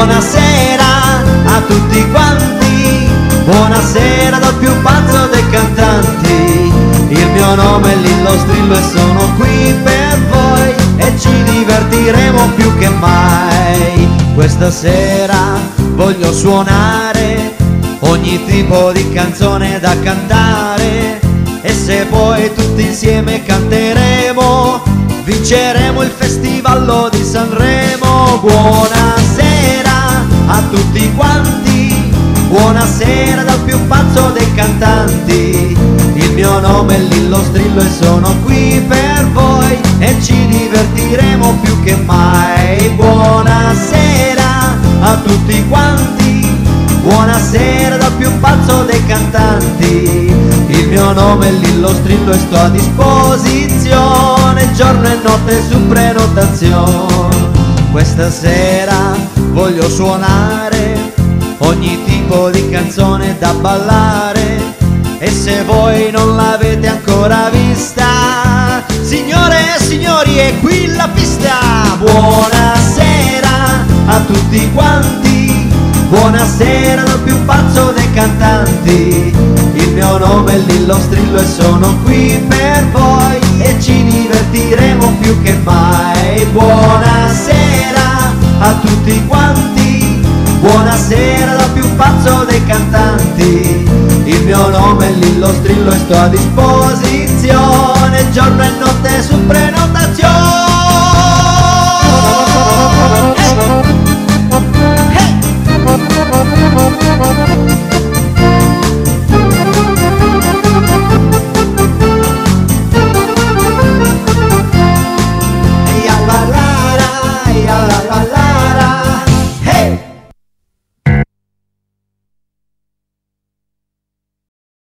Buonasera a tutti quanti, buonasera dal più pazzo dei cantanti. Il mio nome è Lillo Strillo e sono qui per voi e ci divertiremo più che mai. Questa sera voglio suonare ogni tipo di canzone da cantare, e se poi tutti insieme canteremo vinceremo il festivallo di Sanremo. Buonasera a tutti quanti, buonasera dal più pazzo dei cantanti. Il mio nome è Lillo Strillo e sono qui per voi e ci divertiremo più che mai. Buonasera a tutti quanti, buonasera dal più pazzo dei cantanti. Il mio nome è Lillo Strillo e sto a disposizione giorno e notte su prenotazione. Questa sera voglio suonare ogni tipo di canzone da ballare, e se voi non l'avete ancora vista, signore e signori, è qui la pista. Buonasera a tutti quanti, buonasera dal più pazzo dei cantanti. Il mio nome è Lillo Strillo e sono qui per voi e ci divertiremo più che mai. Buonasera a tutti quanti, buonasera dal più pazzo dei cantanti. Il mio nome è Lillo Strillo e sto a disposizione giorno e notte su